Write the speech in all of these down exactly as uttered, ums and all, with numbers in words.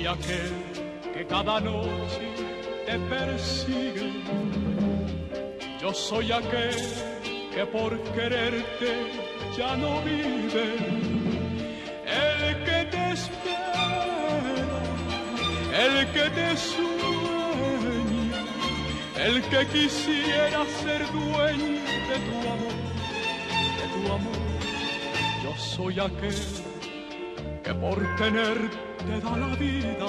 soy aquel que cada noche te persigue. Yo soy aquel que por quererte ya no vive. El que te espera, el que te sueña, el que quisiera ser dueño de tu amor, de tu amor. Yo soy aquel que por tenerte da la vida.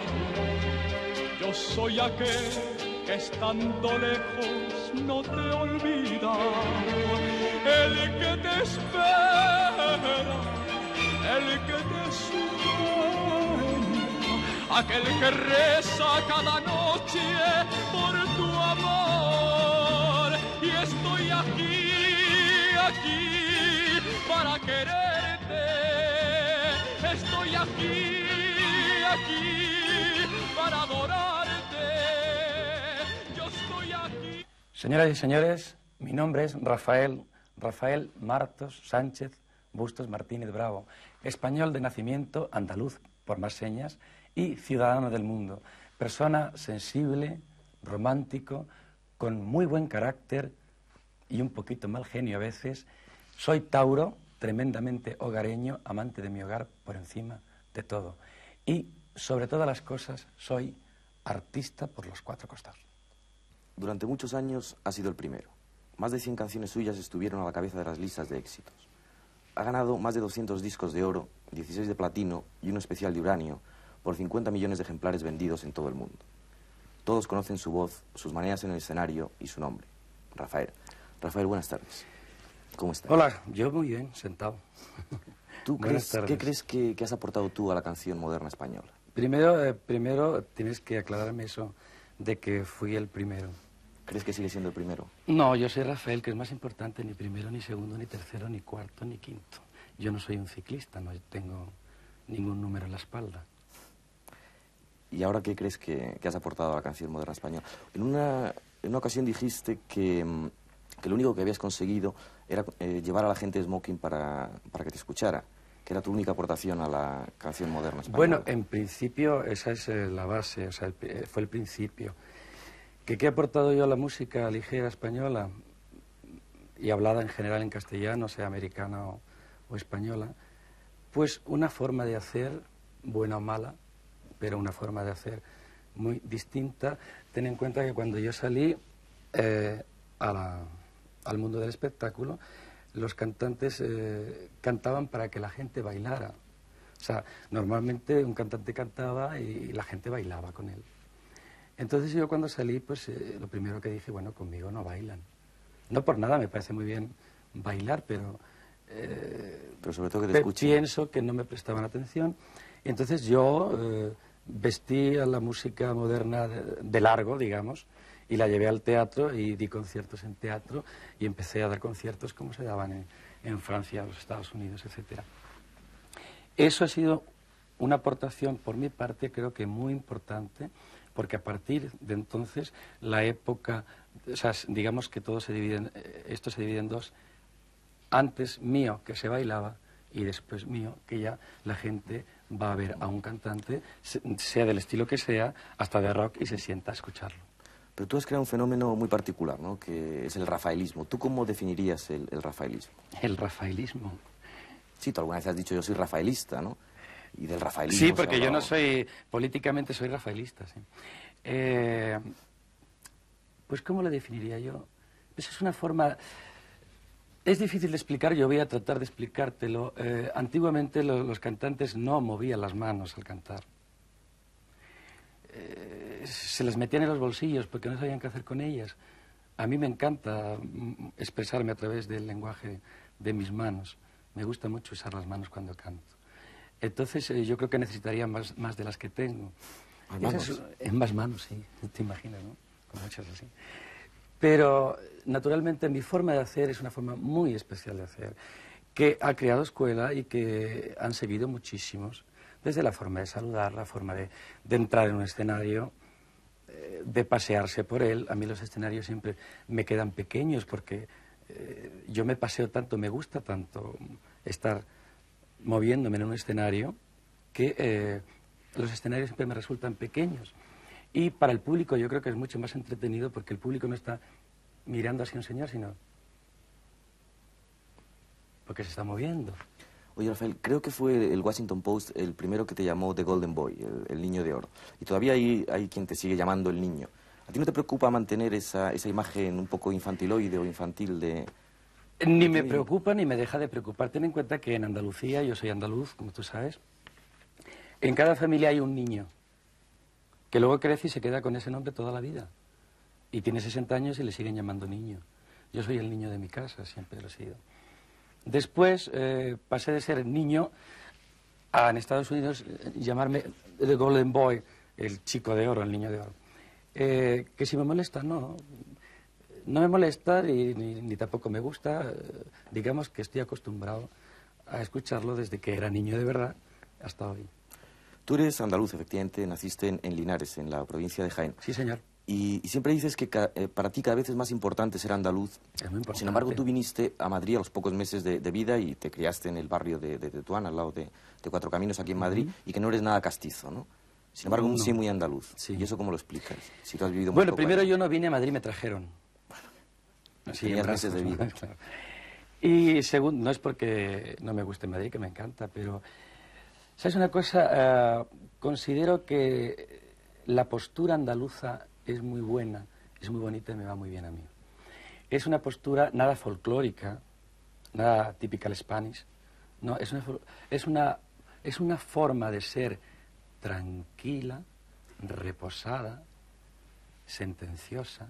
Yo soy aquel que estando lejos no te olvida. El que te espera, el que te sueña, aquel que reza cada noche por tu amor. Y estoy aquí, aquí para quererte. Estoy aquí, aquí para adorarte. Yo estoy aquí. Señoras y señores, mi nombre es Rafael, Rafael Martos Sánchez Bustos Martínez Bravo, español de nacimiento, andaluz por más señas y ciudadano del mundo, persona sensible, romántico, con muy buen carácter y un poquito mal genio a veces. Soy Tauro, tremendamente hogareño, amante de mi hogar por encima de todo. Y, sobre todas las cosas, soy artista por los cuatro costados. Durante muchos años ha sido el primero. Más de cien canciones suyas estuvieron a la cabeza de las listas de éxitos. Ha ganado más de doscientos discos de oro, dieciséis de platino y uno especial de uranio por cincuenta millones de ejemplares vendidos en todo el mundo. Todos conocen su voz, sus maneras en el escenario y su nombre, Rafael. Rafael, buenas tardes. ¿Cómo estás? Hola, yo muy bien, sentado. ¿Tú crees, ¿Qué crees que, que has aportado tú a la canción moderna española? Primero, eh, primero tienes que aclararme eso de que fui el primero. ¿Crees que sigue siendo el primero? No, yo soy Rafael, que es más importante, ni primero, ni segundo, ni tercero, ni cuarto, ni quinto. Yo no soy un ciclista, no tengo ningún número en la espalda. ¿Y ahora qué crees que, que has aportado a la canción moderna española? En una, en una ocasión dijiste que, que lo único que habías conseguido era eh, llevar a la gente smoking para, para que te escuchara, que era tu única aportación a la canción moderna española. Bueno, en principio esa es eh, la base, o sea, el, fue el principio. ¿Que qué he aportado yo a la música ligera española y hablada en general en castellano, sea americana o, o española? Pues una forma de hacer, buena o mala, pero una forma de hacer muy distinta. Ten en cuenta que cuando yo salí eh, a la, al mundo del espectáculo, los cantantes eh, cantaban para que la gente bailara. O sea, normalmente un cantante cantaba y la gente bailaba con él. Entonces yo cuando salí, pues eh, lo primero que dije, bueno, conmigo no bailan. No por nada, me parece muy bien bailar, pero, eh, pero sobre todo que te escuchen. Pienso que no me prestaban atención. Entonces yo eh, vestí a la música moderna de, de largo, digamos, y la llevé al teatro y di conciertos en teatro y empecé a dar conciertos como se daban en, en Francia, los Estados Unidos, etcétera. Eso ha sido una aportación por mi parte, creo que muy importante, porque a partir de entonces la época, o sea, digamos que todo se divide, en, esto se divide en dos, antes mío que se bailaba y después mío que ya la gente va a ver a un cantante, sea del estilo que sea, hasta de rock y se sienta a escucharlo. Pero tú has creado un fenómeno muy particular, ¿no?, que es el rafaelismo. ¿Tú cómo definirías el, el rafaelismo? El rafaelismo. Sí, tú alguna vez has dicho yo soy rafaelista, ¿no? Y del rafaelismo. Sí, porque yo no soy, políticamente soy rafaelista, sí. Eh, pues, ¿cómo lo definiría yo? Pues es una forma, es difícil de explicar, yo voy a tratar de explicártelo. Eh, antiguamente lo, los cantantes no movían las manos al cantar. Eh, se las metían en los bolsillos porque no sabían qué hacer con ellas. A mí me encanta expresarme a través del lenguaje de mis manos. Me gusta mucho usar las manos cuando canto. Entonces eh, yo creo que necesitaría más, más de las que tengo. ¿Más manos? Es, en más manos, sí, te imaginas, ¿no? Con muchas así. Pero, naturalmente, mi forma de hacer es una forma muy especial de hacer, que ha creado escuela y que han seguido muchísimos, desde la forma de saludar, la forma de, de entrar en un escenario, eh, de pasearse por él. A mí los escenarios siempre me quedan pequeños porque eh, yo me paseo tanto, me gusta tanto estar moviéndome en un escenario que eh, los escenarios siempre me resultan pequeños. Y para el público yo creo que es mucho más entretenido porque el público no está mirando hacia un señor, sino porque se está moviendo. Oye, Rafael, creo que fue el Washington Post el primero que te llamó The Golden Boy, el, el niño de oro. Y todavía hay, hay quien te sigue llamando el niño. ¿A ti no te preocupa mantener esa, esa imagen un poco infantiloide o infantil de...? Ni me preocupa ni me deja de preocupar. Ten en cuenta que en Andalucía, yo soy andaluz, como tú sabes, en cada familia hay un niño que luego crece y se queda con ese nombre toda la vida. Y tiene sesenta años y le siguen llamando niño. Yo soy el niño de mi casa, siempre lo he sido. Después eh, pasé de ser niño a, en Estados Unidos, llamarme The Golden Boy, el chico de oro, el niño de oro. Eh, que si me molesta, no. No me molesta y, ni, ni tampoco me gusta. Eh, digamos que estoy acostumbrado a escucharlo desde que era niño de verdad hasta hoy. Tú eres andaluz, efectivamente, naciste en, en Linares, en la provincia de Jaén. Sí, señor. Y, y siempre dices que ca, eh, para ti cada vez es más importante ser andaluz. Es muy importante. Sin embargo, tú viniste a Madrid a los pocos meses de, de vida y te criaste en el barrio de, de Tetuán, al lado de, de Cuatro Caminos, aquí en Madrid, uh-huh. y que no eres nada castizo, ¿no? Sin embargo, no. sí muy andaluz. Sí. ¿Y eso cómo lo explicas? Si tú has vivido bueno, primero años. Yo no vine a Madrid, me trajeron. Bueno, sí, tenías meses de vida. Claro. Y segundo, no es porque no me guste Madrid, que me encanta, pero... ¿Sabes una cosa? Uh, considero que la postura andaluza es muy buena, es muy bonita y me va muy bien a mí. Es una postura nada folclórica, nada typical Spanish, no, es una, es una, es una forma de ser tranquila, reposada, sentenciosa,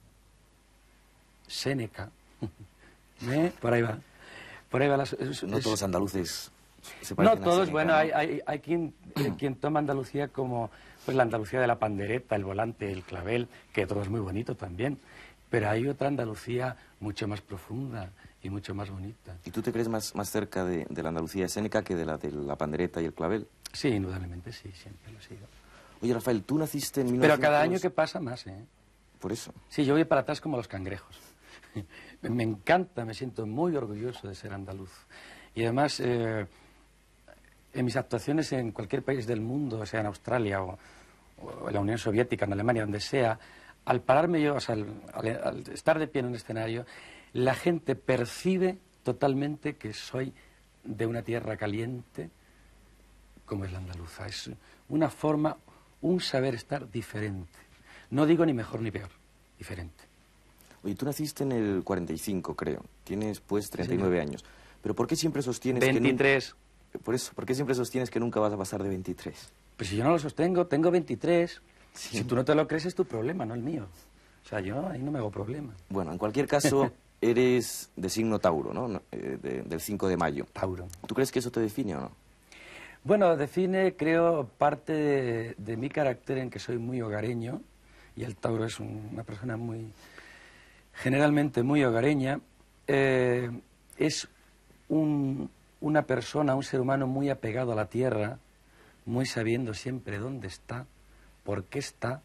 séneca. ¿Eh? Por ahí va. Por ahí va las, es, no es, todos los andaluces se no todos, Séneca, bueno, ¿no? hay, hay, hay quien, eh, quien toma Andalucía como pues la Andalucía de la pandereta, el volante, el clavel, que todo es muy bonito también, pero hay otra Andalucía mucho más profunda y mucho más bonita. ¿Y tú te crees más, más cerca de, de la Andalucía de Séneca que de la de la pandereta y el clavel? Sí, indudablemente sí, siempre lo he sido. Oye, Rafael, tú naciste en mil Pero novecientos... cada año que pasa más, ¿eh? Por eso. Sí, yo voy para atrás como los cangrejos. Me encanta, me siento muy orgulloso de ser andaluz. Y además, eh, en mis actuaciones en cualquier país del mundo, sea en Australia o, o en la Unión Soviética, en Alemania, donde sea, al pararme yo, o sea, al, al, al estar de pie en un escenario, la gente percibe totalmente que soy de una tierra caliente, como es la andaluza. Es una forma, un saber estar diferente. No digo ni mejor ni peor, diferente. Oye, tú naciste en el cuarenta y cinco, creo. Tienes, pues, treinta y nueve sí, años. Pero ¿por qué siempre sostienes veintitrés. que nunca... Por eso, ¿por qué siempre sostienes que nunca vas a pasar de veintitrés? Pues si yo no lo sostengo, tengo veintitrés. Sí. Si tú no te lo crees es tu problema, no el mío. O sea, yo ahí no me hago problema. Bueno, en cualquier caso, eres de signo Tauro, ¿no? Eh, de, del cinco de mayo. Tauro. ¿Tú crees que eso te define o no? Bueno, define, creo, parte de, de mi carácter en que soy muy hogareño. Y el Tauro es un, una persona muy... generalmente muy hogareña. Eh, es un, una persona, un ser humano muy apegado a la tierra, muy sabiendo siempre dónde está, por qué está.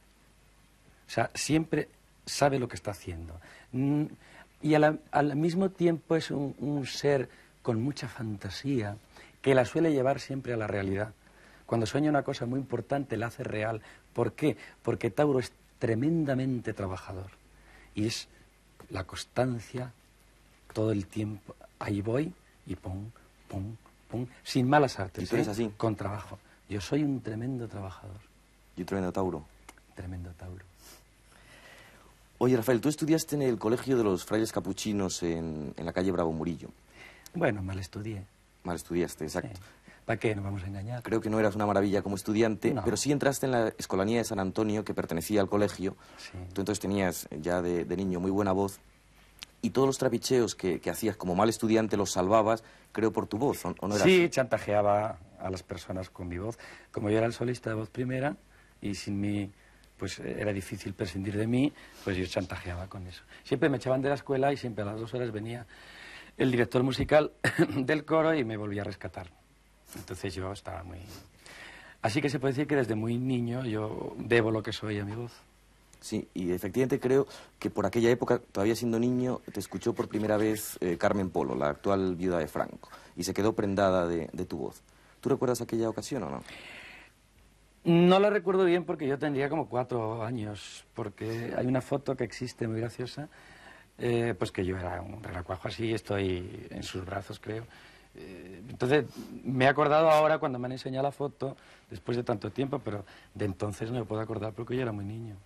O sea, siempre sabe lo que está haciendo. Y al, al mismo tiempo es un, un ser con mucha fantasía, que la suele llevar siempre a la realidad. Cuando sueña una cosa muy importante, la hace real. ¿Por qué? Porque Tauro es tremendamente trabajador. Y es la constancia, todo el tiempo. Ahí voy y pum, pum, pum, sin malas artes. ¿Y tú eres ¿eh? así? Con trabajo. Yo soy un tremendo trabajador. ¿Y un tremendo Tauro? Tremendo Tauro. Oye, Rafael, tú estudiaste en el Colegio de los Frailes Capuchinos en, en la calle Bravo Murillo. Bueno, mal estudié. Mal estudiaste, exacto. Sí. ¿Para qué? Nos vamos a engañar. Creo que no eras una maravilla como estudiante, no. pero sí entraste en la Escolanía de San Antonio, que pertenecía al colegio. Sí. Tú entonces tenías ya de, de niño muy buena voz. Y todos los trapicheos que, que hacías como mal estudiante los salvabas, creo, por tu voz, ¿o, o no era Sí, así? chantajeaba a las personas con mi voz. Como yo era el solista de voz primera, y sin mí, pues era difícil prescindir de mí, pues yo chantajeaba con eso. Siempre me echaban de la escuela y siempre a las dos horas venía el director musical del coro y me volvía a rescatar. Entonces yo estaba muy... Así que se puede decir que desde muy niño yo debo lo que soy a mi voz. Sí, y efectivamente creo que por aquella época, todavía siendo niño, te escuchó por primera vez eh, Carmen Polo, la actual viuda de Franco, y se quedó prendada de, de tu voz. ¿Tú recuerdas aquella ocasión o no? No la recuerdo bien porque yo tendría como cuatro años, porque hay una foto que existe muy graciosa, eh, pues que yo era un relacuajo así, estoy en sus brazos, creo. Eh, entonces, me he acordado ahora cuando me han enseñado la foto, después de tanto tiempo, pero de entonces no me puedo acordar porque yo era muy niño.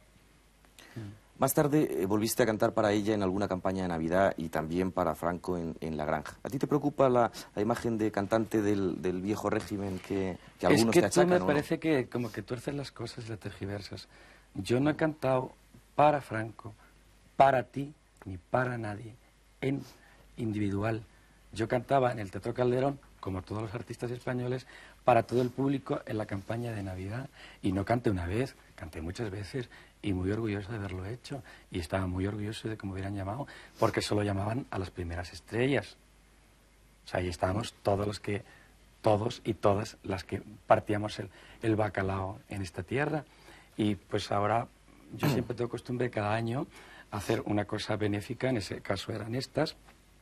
Más tarde eh, volviste a cantar para ella en alguna campaña de Navidad y también para Franco en, en La Granja. ¿A ti te preocupa la, la imagen de cantante del, del viejo régimen que, que algunos te te achacan? Es que tú me ¿no? parece que como que tuerces las cosas y las tergiversas. Yo no he cantado para Franco, para ti, ni para nadie, en individual. Yo cantaba en el Teatro Calderón, como todos los artistas españoles, para todo el público en la campaña de Navidad. Y no canté una vez, canté muchas veces, y muy orgulloso de haberlo hecho. Y estaba muy orgulloso de que me hubieran llamado, porque solo llamaban a las primeras estrellas. O sea, ahí estábamos todos los que, todos y todas las que partíamos el, el bacalao en esta tierra. Y pues ahora yo siempre tengo costumbre cada año hacer una cosa benéfica, en ese caso eran estas.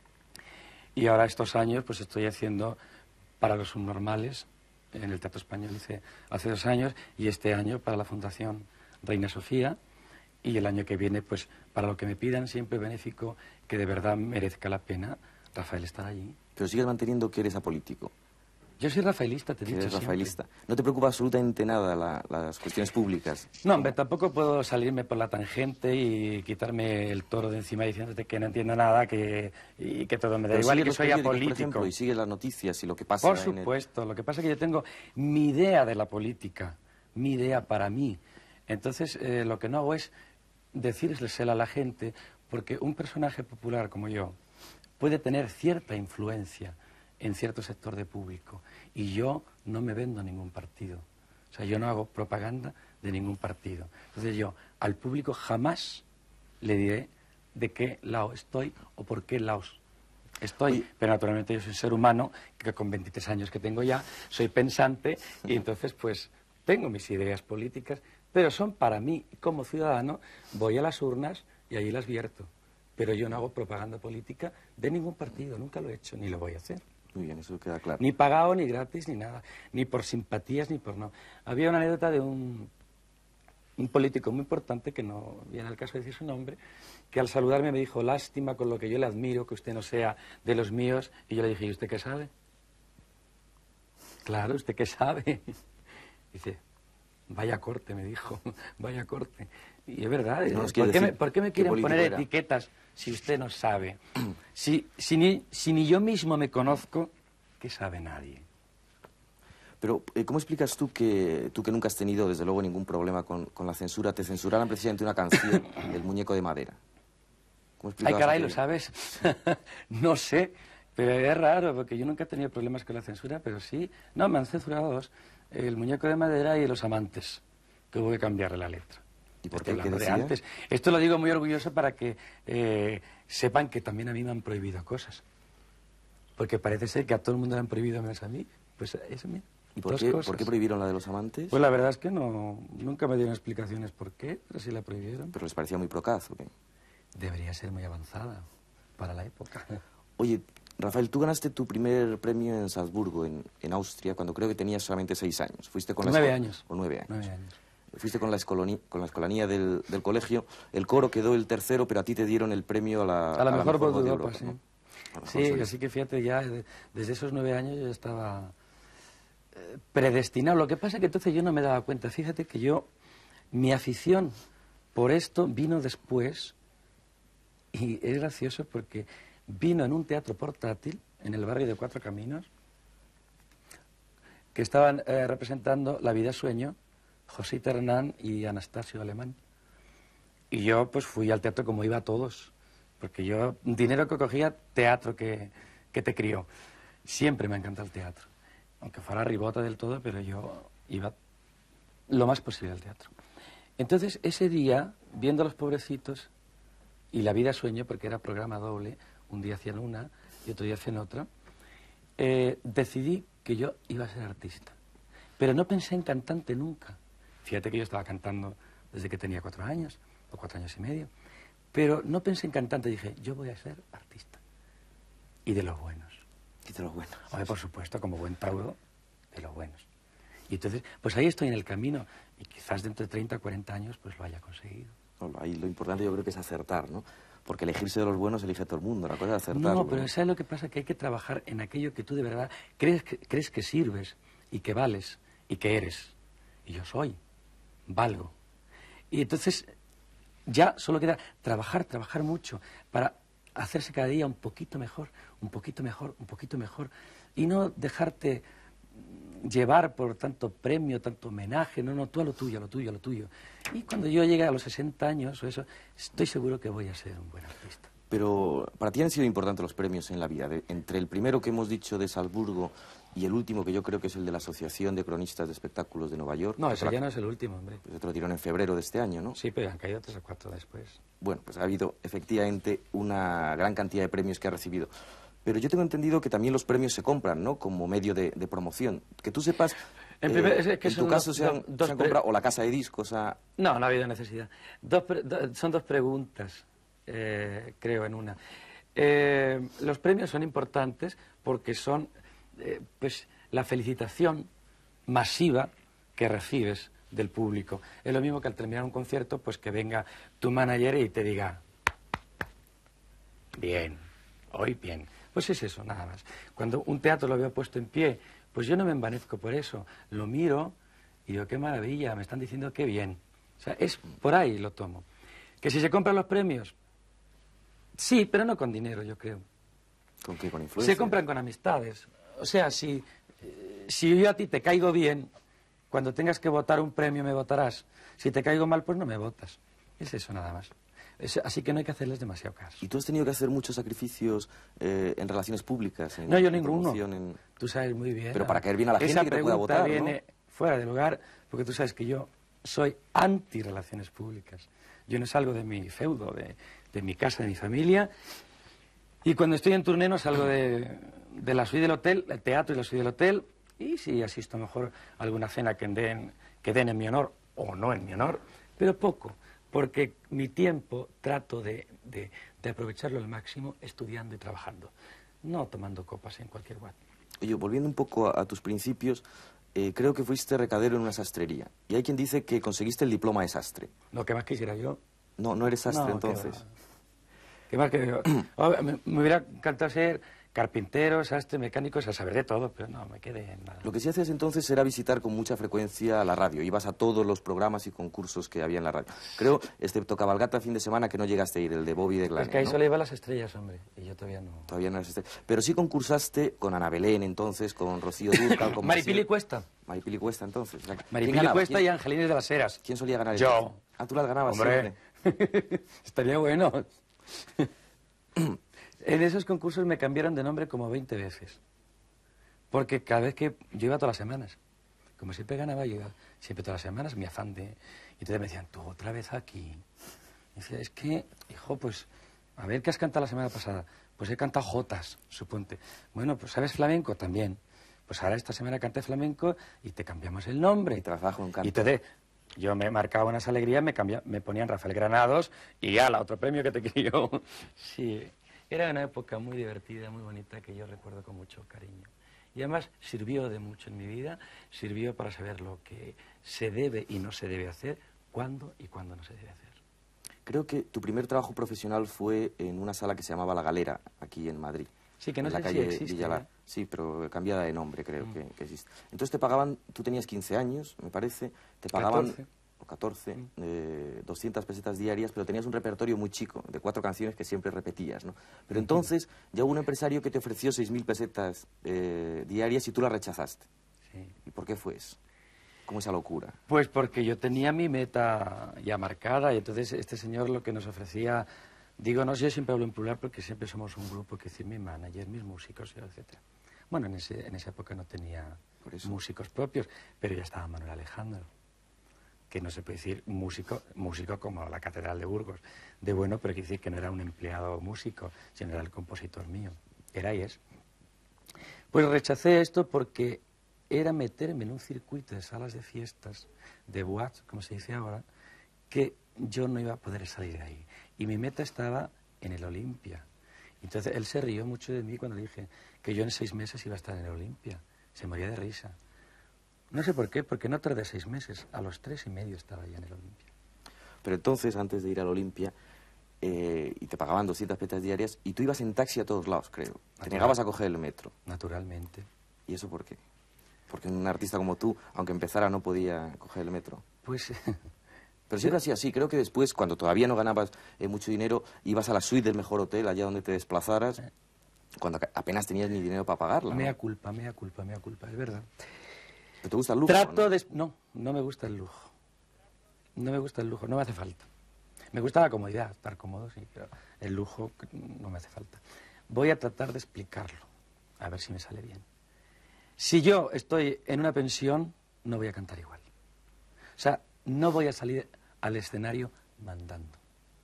Y ahora estos años pues estoy haciendo para los subnormales, en el Teatro Español hice hace dos años, y este año para la Fundación Reina Sofía, y el año que viene pues para lo que me pidan, siempre benéfico, que de verdad merezca la pena, Rafael, estar allí. Pero sigues manteniendo que eres apolítico. Yo soy rafaelista, te he dicho Eres siempre. rafaelista. ¿No te preocupa absolutamente nada la, las cuestiones públicas? No, hombre, tampoco puedo salirme por la tangente y quitarme el toro de encima diciéndote que no entiendo nada que, y que todo me da Pero igual y sigue que los soy periódicos, apolítico. por ejemplo, y sigue las noticias y lo que pasa Por en el... supuesto, lo que pasa es que yo tengo mi idea de la política, mi idea para mí. Entonces, eh, lo que no hago es decírsela a la gente, porque un personaje popular como yo puede tener cierta influencia en cierto sector de público, y yo no me vendo a ningún partido. O sea, yo no hago propaganda de ningún partido. Entonces yo al público jamás le diré de qué lado estoy o por qué lados estoy. Oye. Pero naturalmente yo soy un ser humano que con veintitrés años que tengo ya, soy pensante, y entonces pues tengo mis ideas políticas, pero son para mí. Como ciudadano voy a las urnas y allí las vierto. Pero yo no hago propaganda política de ningún partido, nunca lo he hecho, ni lo voy a hacer. Muy bien, eso queda claro. Ni pagado, ni gratis, ni nada. Ni por simpatías, ni por no. Había una anécdota de un, un político muy importante, que no viene al caso de decir su nombre, que al saludarme me dijo: lástima con lo que yo le admiro, que usted no sea de los míos. Y yo le dije: ¿y usted qué sabe? Claro, ¿usted qué sabe? Dice: vaya corte, me dijo, vaya corte. Y es verdad, no ¿por, qué me, ¿por qué me quieren poner era? etiquetas si usted no sabe? Si, si, ni, si ni yo mismo me conozco, ¿qué sabe nadie? Pero, eh, ¿cómo explicas tú que tú que nunca has tenido, desde luego, ningún problema con, con la censura, te censuraran precisamente una canción, El muñeco de madera? ¿Cómo Ay, caray, ¿lo sabes? No sé, pero es raro, porque yo nunca he tenido problemas con la censura, pero sí. No, me han censurado dos: El muñeco de madera y Los amantes, que hubo que cambiarle la letra. ¿Y por qué? ¿Qué decía? Antes. Esto lo digo muy orgulloso para que eh, sepan que también a mí me han prohibido cosas. Porque parece ser que a todo el mundo le han prohibido menos a mí. Pues eso mismo. ¿Y por qué, por qué prohibieron la de Los amantes? Pues la verdad es que no, nunca me dieron explicaciones por qué, pero sí la prohibieron. ¿Pero les parecía muy procaz o qué? Debería ser muy avanzada para la época. Oye, Rafael, tú ganaste tu primer premio en Salzburgo, en, en Austria, cuando creo que tenías solamente seis años. Fuiste con nueve la años. O nueve años. Nueve años. Fuiste con la, escoloni, con la escolanía del, del colegio. El coro quedó el tercero, pero a ti te dieron el premio a la, a la, a a mejor, la mejor voz de Europa, Europa, sí. ¿no? Sí, así que fíjate, ya desde esos nueve años yo estaba eh, predestinado. Lo que pasa es que entonces yo no me daba cuenta. Fíjate que yo, mi afición por esto vino después, y es gracioso porque vino en un teatro portátil en el barrio de Cuatro Caminos, que estaban eh, representando La vida sueño, José Hernán y Anastasio Alemán. Y yo pues fui al teatro como iba a todos, porque yo, dinero que cogía, teatro que, que te crió. Siempre me ha encantado el teatro, aunque fuera ribota del todo, pero yo iba lo más posible al teatro. Entonces, ese día, viendo a los pobrecitos, y La vida sueño, porque era programa doble, un día hacían una y otro día hacían otra, eh, decidí que yo iba a ser artista. Pero no pensé en cantante nunca. Fíjate que yo estaba cantando desde que tenía cuatro años, o cuatro años y medio. Pero no pensé en cantante, dije, yo voy a ser artista. Y de los buenos. Y de los buenos. Oye, por supuesto, como buen tauro, de los buenos. Y entonces, pues ahí estoy en el camino y quizás dentro de treinta, cuarenta años pues lo haya conseguido. No, ahí lo importante yo creo que es acertar, ¿no? Porque elegirse de los buenos elige a todo el mundo, la cosa es acertar. No, pero ¿sabes lo que pasa? Que hay que trabajar en aquello que tú de verdad crees que, crees que sirves y que vales y que eres. Y yo soy, valgo. Y entonces ya solo queda trabajar, trabajar mucho para hacerse cada día un poquito mejor, un poquito mejor, un poquito mejor. Y no dejarte llevar por tanto premio, tanto homenaje, no, no, tú a lo tuyo, a lo tuyo, a lo tuyo. Y cuando yo llegue a los sesenta años o eso, estoy seguro que voy a ser un buen artista. Pero para ti han sido importantes los premios en la vida. De, entre el primero que hemos dicho de Salzburgo y el último que yo creo que es el de la Asociación de Cronistas de Espectáculos de Nueva York. No, ese la, ya no es el último, hombre. Pues te lo dieron en febrero de este año, ¿no? Sí, pero han caído tres o cuatro después. Bueno, pues ha habido efectivamente una gran cantidad de premios que ha recibido. Pero yo tengo entendido que también los premios se compran, ¿no? Como medio de, de promoción. Que tú sepas, en, primer, eh, es que en tu caso dos, se han, dos se han comprado, o la casa de discos ha... No, no ha habido necesidad. Dos, do, son dos preguntas, eh, creo, en una. Eh, los premios son importantes porque son eh, pues, la felicitación masiva que recibes del público. Es lo mismo que al terminar un concierto, pues que venga tu manager y te diga, bien, hoy bien. Pues es eso, nada más. Cuando un teatro lo veo puesto en pie, pues yo no me envanezco por eso. Lo miro y digo, qué maravilla, me están diciendo qué bien. O sea, es por ahí lo tomo. Que si se compran los premios, sí, pero no con dinero, yo creo. ¿Con qué? ¿Con influencia? Se compran con amistades. O sea, si, si yo a ti te caigo bien, cuando tengas que votar un premio me votarás. Si te caigo mal, pues no me votas. Es eso nada más. Es, así que no hay que hacerles demasiado caso. ¿Y tú has tenido que hacer muchos sacrificios eh, en relaciones públicas? En, no, yo en ninguno. En... Tú sabes muy bien. Pero para caer bien a la gente esa que te pueda votar, viene ¿no? fuera de lugar, porque tú sabes que yo soy anti-relaciones públicas. Yo no salgo de mi feudo, de, de mi casa, de mi familia. Y cuando estoy en turné no salgo de, de la suite del hotel, el teatro y la suite del hotel. Y sí asisto a lo mejor a alguna cena que den, que den en mi honor o no en mi honor, pero poco. Porque mi tiempo trato de, de, de aprovecharlo al máximo estudiando y trabajando, no tomando copas en cualquier lugar. Oye, volviendo un poco a, a tus principios, eh, creo que fuiste recadero en una sastrería. Y hay quien dice que conseguiste el diploma de sastre. Lo que más quisiera yo. No, no eres sastre no, entonces. ¿Qué más que yo? Oh, me, me hubiera encantado ser carpintero, sastre, mecánico, a saber de todo, pero no, me quedé en nada. Lo que sí hacías entonces era visitar con mucha frecuencia la radio. Ibas a todos los programas y concursos que había en la radio. Creo, excepto Cabalgata fin de semana, que no llegaste a ir, el de Bobby de Glane. Es que ahí ¿no? solo iba a las estrellas, hombre, y yo todavía no. Todavía no eres estrella. Pero sí concursaste con Ana Belén entonces, con Rocío Dúrcal, con Maripili Cuesta. Maripili Cuesta entonces. O sea, Maripili Cuesta ¿Quién... y Angelines de las Heras. ¿Quién solía ganar? Yo. Ah, tú las ganabas hombre. siempre. Estaría bueno. En esos concursos me cambiaron de nombre como veinte veces. Porque cada vez que... Yo iba todas las semanas. Como siempre ganaba, yo iba siempre todas las semanas, mi afán de... Y entonces me decían, tú otra vez aquí. Y decía, es que, hijo, pues... A ver, ¿qué has cantado la semana pasada? Pues he cantado jotas, suponte. Bueno, pues ¿sabes flamenco? También. Pues ahora esta semana canté flamenco y te cambiamos el nombre. Y trabajo en canto. Y te Yo me marcaba unas alegrías, me, cambiaba, me ponían Rafael Granados y ya, la otro premio que te quiero. Sí, era una época muy divertida, muy bonita, que yo recuerdo con mucho cariño. Y además sirvió de mucho en mi vida, sirvió para saber lo que se debe y no se debe hacer, cuándo y cuándo no se debe hacer. Creo que tu primer trabajo profesional fue en una sala que se llamaba La Galera, aquí en Madrid. Sí, que no en sé la calle si existe. Villalar. ¿eh? Sí, pero cambiada de nombre, creo mm. que, que existe. Entonces te pagaban, tú tenías quince años, me parece, te pagaban... catorce. O catorce, mm. eh, doscientas pesetas diarias, pero tenías un repertorio muy chico, de cuatro canciones que siempre repetías, ¿no? Pero entonces ya hubo un empresario que te ofreció seis mil pesetas eh, diarias y tú las rechazaste. Sí. ¿Y por qué fue eso? ¿Cómo esa locura? Pues porque yo tenía mi meta ya marcada y entonces este señor lo que nos ofrecía... Digo, no, yo siempre hablo en plural porque siempre somos un grupo, que decir, mi manager, mis músicos, etcétera. Bueno, en, ese, en esa época no tenía músicos propios, pero ya estaba Manuel Alejandro, que no se puede decir músico, músico como la Catedral de Burgos, de bueno, pero quiere decir que no era un empleado músico, sino era el compositor mío, era y es. Pues rechacé esto porque era meterme en un circuito de salas de fiestas, de boîtes, como se dice ahora, que yo no iba a poder salir de ahí. Y mi meta estaba en el Olimpia. Entonces él se rió mucho de mí cuando le dije que yo en seis meses iba a estar en el Olimpia. Se moría de risa. No sé por qué, porque no tardé seis meses. A los tres y medio estaba ya en el Olimpia. Pero entonces, antes de ir al Olimpia, eh, y te pagaban doscientas pesetas diarias, y tú ibas en taxi a todos lados, creo. Natural. Te negabas a coger el metro. Naturalmente. ¿Y eso por qué? Porque un artista como tú, aunque empezara, no podía coger el metro. Pues... Pero siempre ha sido así. Creo que después, cuando todavía no ganabas eh, mucho dinero, ibas a la suite del mejor hotel, allá donde te desplazaras, cuando apenas tenías ni dinero para pagarla, ¿no? Mea culpa, mea culpa, mea culpa, es verdad. ¿Pero te gusta el lujo? Trato ¿no? de... No, no me gusta el lujo. No me gusta el lujo, no me hace falta. Me gusta la comodidad, estar cómodo, sí, pero el lujo no me hace falta. Voy a tratar de explicarlo, a ver si me sale bien. Si yo estoy en una pensión, no voy a cantar igual. O sea, no voy a salir al escenario mandando.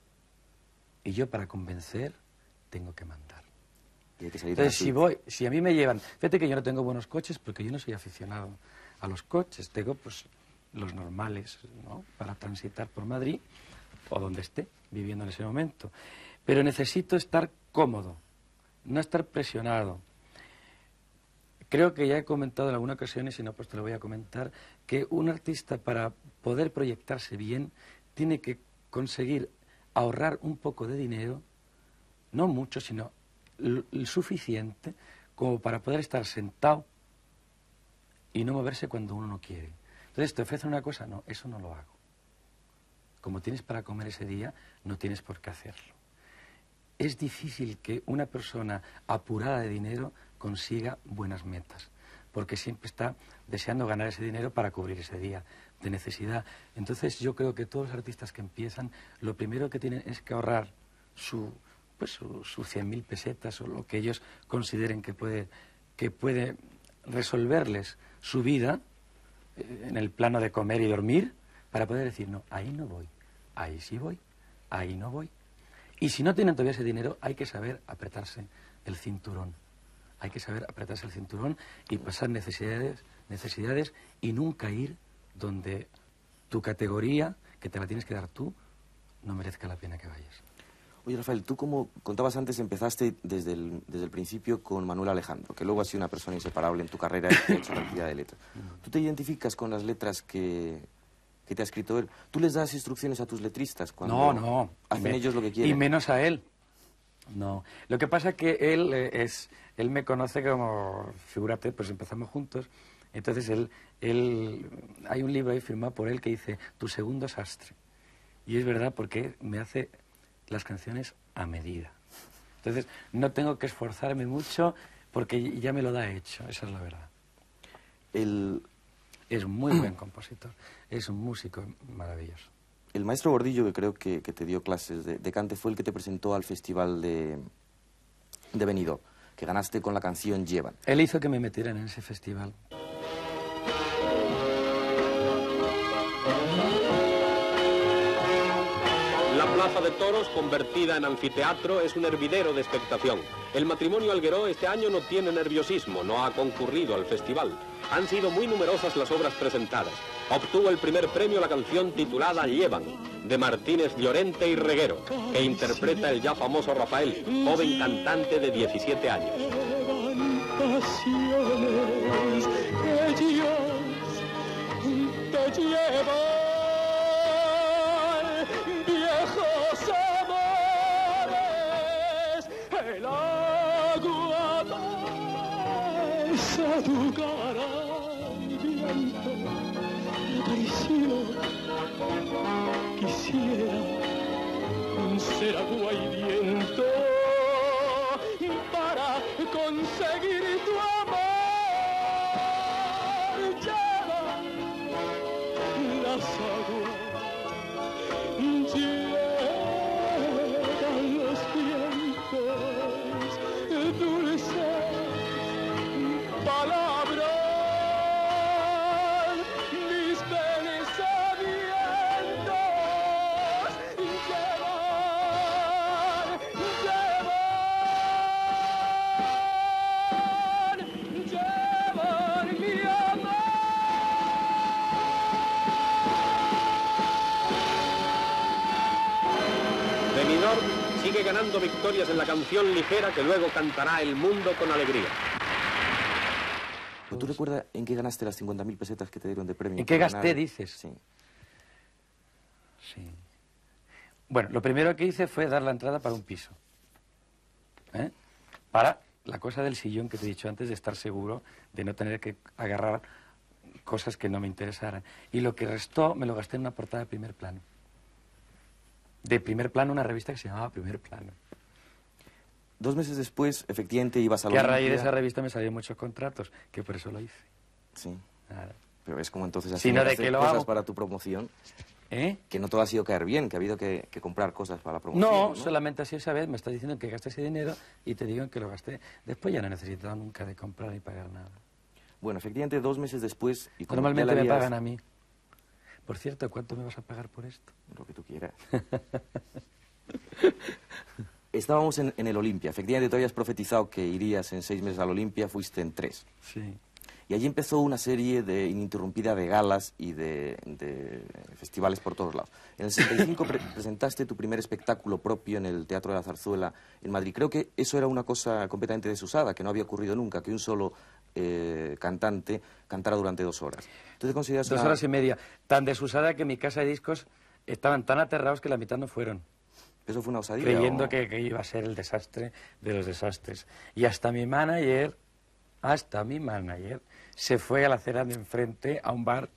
Y yo, para convencer, tengo que mandar. Y hay que salir Entonces, si voy, si a mí me llevan... Fíjate que yo no tengo buenos coches porque yo no soy aficionado a los coches. Tengo, pues, los normales, ¿no?, para transitar por Madrid o donde esté viviendo en ese momento. Pero necesito estar cómodo, no estar presionado. Creo que ya he comentado en alguna ocasión, y si no, pues te lo voy a comentar, que un artista, para poder proyectarse bien, tiene que conseguir ahorrar un poco de dinero, no mucho, sino el suficiente como para poder estar sentado y no moverse cuando uno no quiere. Entonces, ¿te ofrecen una cosa? No, eso no lo hago. Como tienes para comer ese día, no tienes por qué hacerlo. Es difícil que una persona apurada de dinero consiga buenas metas, porque siempre está deseando ganar ese dinero para cubrir ese día de necesidad. Entonces yo creo que todos los artistas que empiezan, lo primero que tienen es que ahorrar su, pues, su, sus cien mil pesetas o lo que ellos consideren que puede, que puede resolverles su vida eh, en el plano de comer y dormir, para poder decir, no, ahí no voy, ahí sí voy, ahí no voy. Y si no tienen todavía ese dinero, hay que saber apretarse el cinturón. Hay que saber apretarse el cinturón y pasar necesidades, necesidades y nunca ir donde tu categoría, que te la tienes que dar tú, no merezca la pena que vayas. Oye, Rafael, tú, como contabas antes, empezaste desde el, desde el principio con Manuel Alejandro, que luego ha sido una persona inseparable en tu carrera y en su cantidad de letras. ¿Tú te identificas con las letras que, que te ha escrito él? ¿Tú les das instrucciones a tus letristas cuando no, no, hacen me, ellos lo que quieren? Y menos a él. No. Lo que pasa es que él eh, es, él me conoce como, figúrate, pues empezamos juntos. Entonces él, él, hay un libro ahí firmado por él que dice Tu segundo sastre. Y es verdad, porque me hace las canciones a medida. Entonces no tengo que esforzarme mucho porque ya me lo da hecho, esa es la verdad. El... Es muy buen compositor, es un músico maravilloso. El maestro Gordillo, que creo que, que te dio clases de, de cante, fue el que te presentó al festival de, de Benidorm, que ganaste con la canción Llevan. Él hizo que me metieran en ese festival. La Plaza de Toros, convertida en anfiteatro, es un hervidero de expectación. El matrimonio Algueró este año no tiene nerviosismo, no ha concurrido al festival. Han sido muy numerosas las obras presentadas. Obtuvo el primer premio la canción titulada Llevan, de Martínez Llorente y Reguero, que interpreta el ya famoso Rafael, joven cantante de diecisiete años. Pasiones, ellos te llevan, viejos amores, el agua besa tu cara, mi viento, traición, quisiera ser agua y viento para conseguir tu amor. Lleva las aguas, llevan los vientos, dulces palabras. Sigue ganando victorias en la canción ligera que luego cantará el mundo con alegría. ¿Pero tú recuerdas en qué ganaste las cincuenta mil pesetas que te dieron de premio? ¿En qué por gasté, ganar? dices? Sí. Sí. Bueno, lo primero que hice fue dar la entrada para un piso. ¿Eh? Para la cosa del sillón que te he dicho antes, de estar seguro de no tener que agarrar cosas que no me interesaran. Y lo que restó me lo gasté en una portada de Primer Plano. De Primer Plano, una revista que se llamaba Primer Plano. Dos meses después, efectivamente, ibas a la Que a raíz de Olimpia. esa revista me salieron muchos contratos, que por eso lo hice. Sí. Claro. Pero es como entonces has Si no, tenido que ¿de hacer qué lo cosas hago? para tu promoción, ¿Eh? que no todo ha sido caer bien, que ha habido que, que comprar cosas para la promoción. No, No, solamente así esa vez me estás diciendo que gasté ese dinero y te digo que lo gasté. Después ya no he necesitado nunca de comprar ni pagar nada. Bueno, efectivamente, dos meses después... Y como Normalmente ya le me habías- pagan a mí. Por cierto, ¿cuánto me vas a pagar por esto? Lo que tú quieras. Estábamos en, en el Olimpia. Efectivamente, tú habías profetizado que irías en seis meses al Olimpia, fuiste en tres. Sí. Y allí empezó una serie de ininterrumpida de galas y de, de festivales por todos lados. En el sesenta y cinco pre- presentaste tu primer espectáculo propio en el Teatro de la Zarzuela en Madrid. Creo que eso era una cosa completamente desusada, que no había ocurrido nunca, que un solo eh, cantante cantara durante dos horas. ¿Tú te consideras Dos una- horas y media. Tan desusada que en mi casa de discos estaban tan aterrados que la mitad no fueron. ¿Eso fue una osadía? Creyendo o- que, que iba a ser el desastre de los desastres. Y hasta mi manager, hasta mi manager, se fue a la acera de enfrente a un bar